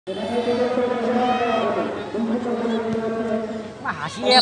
হাসিয়ে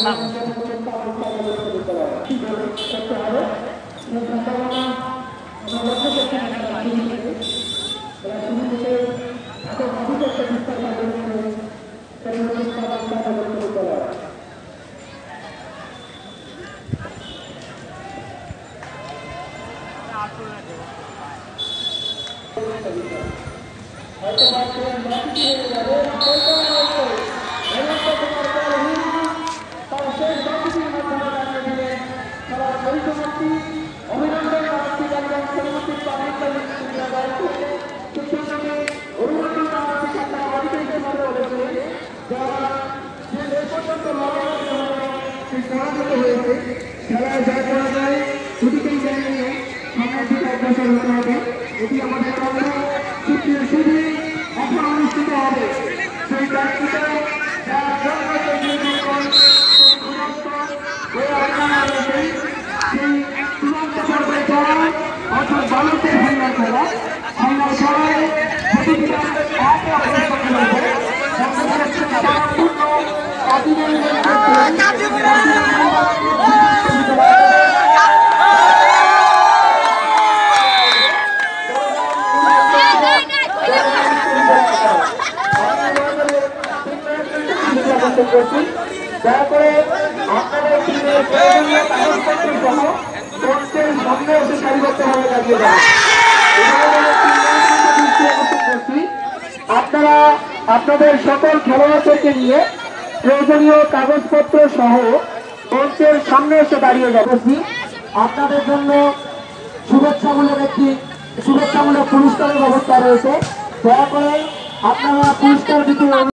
খেলায় যা করা যায় দুদিকেই জানিয়ে সামনের দিকে অগ্রসর হতে হবে। এটি আমাদের চুক্তির শুধু এখন অনুষ্ঠিত হবে সেই দায়িত্বটা সেই চূড়ান্ত পর্যায়ে যারা অর্থাৎ বালকের ফাইনাল খেলা ফাইনাল খেলায় দয়া করে আপনাদের সামনে এসে সারিবদ্ধভাবে দাঁড়িয়ে যান। আপনারা আপনাদের সকল খেলোয়াড়দেরকে নিয়ে প্রয়োজনীয় কাগজপত্র সহ মঞ্চের সামনে এসে দাঁড়িয়ে যাচ্ছি। আপনাদের জন্য শুভেচ্ছামূলক পুরস্কারের ব্যবস্থা রয়েছে। দয়া করে আপনারা পুরস্কার দিতে